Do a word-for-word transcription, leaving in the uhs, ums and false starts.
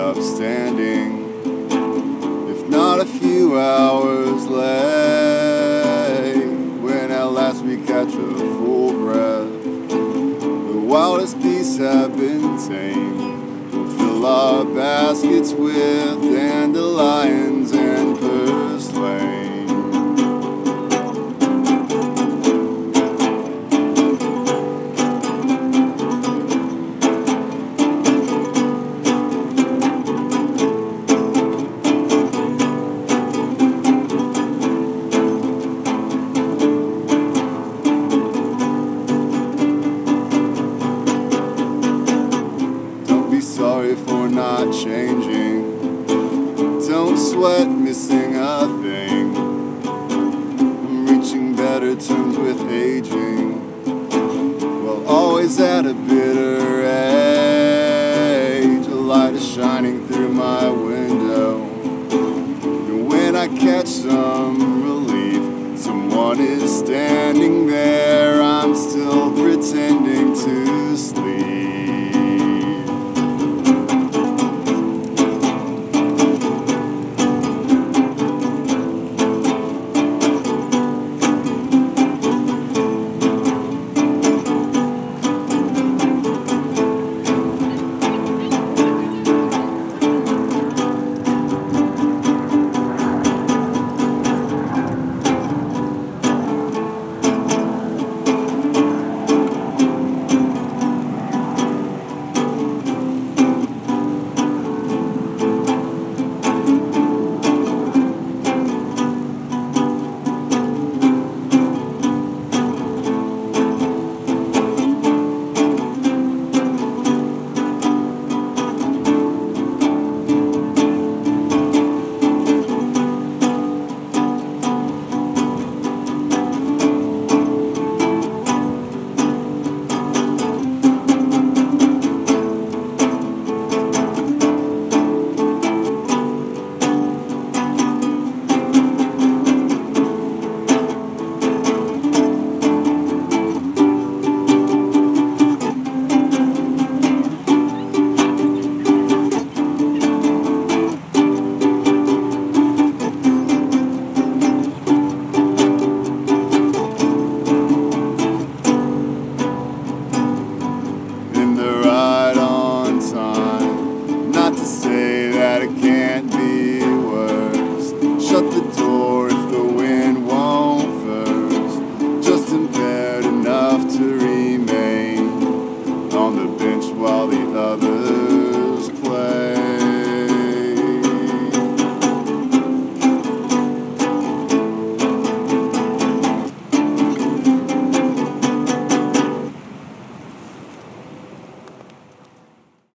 up standing, if not a few hours late. When at last we catch a full breath, the wildest beasts have been tamed. We'll fill our baskets with dandelions and purslane. Sorry for not changing, don't sweat missing a thing. I'm reaching better terms with aging, well, always at a bitter age. A light is shining through my window, and when I catch some relief, someone is standing there. I'm still pretending to sleep.